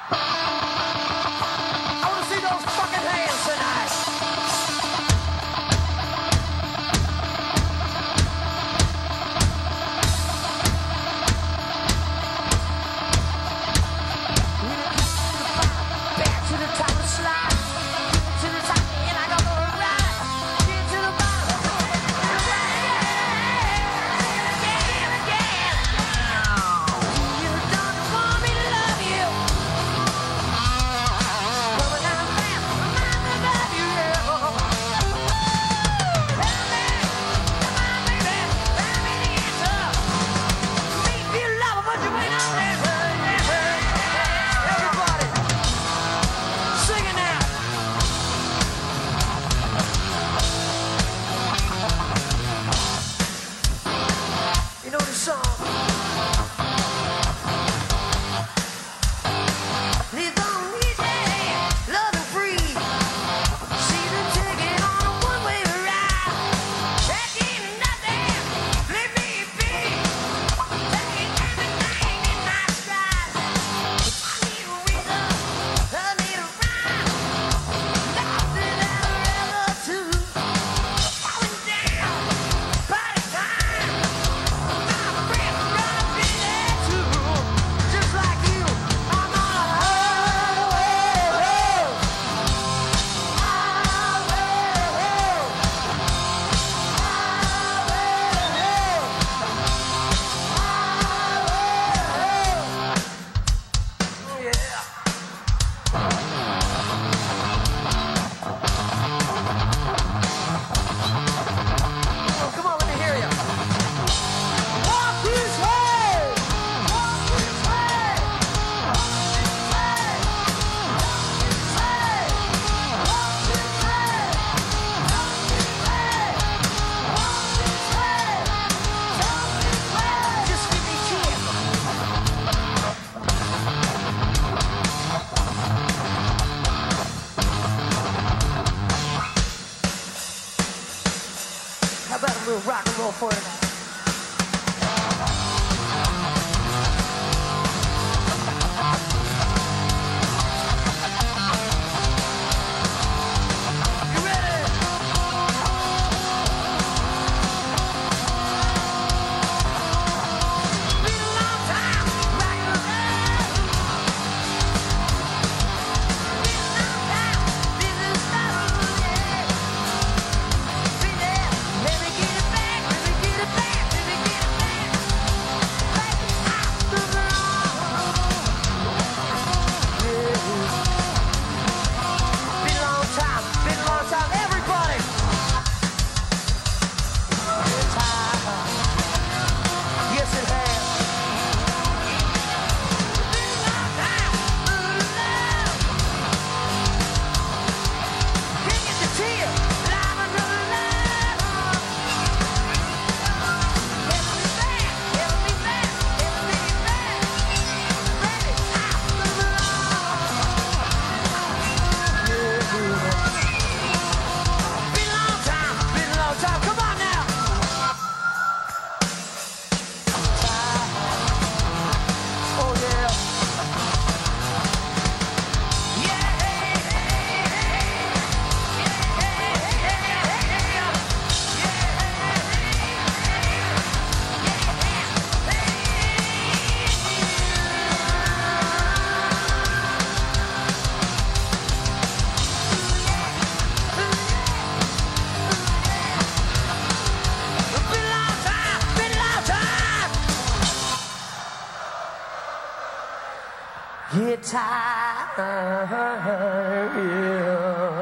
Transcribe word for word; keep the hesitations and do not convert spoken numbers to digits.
I want to see those fucking hands tonight. Back to the top of the slide. To the top, and I go for a ride. Get to the bottom. Again, again. You don't want me to love you. But when I'm back, remind me about you. Tell me, come on, baby, tell me the answer. Make me love, but you ain't on there. Everybody, sing it now. You know the song. Live on easy, love and free. See the ticket on a one-way ride. That ain't nothing, let me be. Taking everything in my stride. I need a reason, I need a rhyme. Nothing that I'll ever do. Falling down, party time. I'm a friend, gonna be there too. Just like you, I'm on a highway road. Highway road. Highway road. Highway road. Oh yeah. Oh, come on, let me hear you. Walk this way. Walk this way. Walk this way. Walk this way. Walk this way. Walk this way. Walk this way. Just give me a chance. How about a little rock and roll for tonight? You ready? Been a long time, right or left. Been a long time, this is love, yeah. Been there, let me get it back, let me get it back, let me get it back. Baby, after the Been a long time, been a long time, everybody. Time. Yes, it has. Been a long time, love. Can't get the tear, love another love. Never be back, never be back, never be back. Baby, after the Been a long time, been a long time. Come on now. Oh yeah. Yeah. Been a long time, been a long time. Get tired, yeah.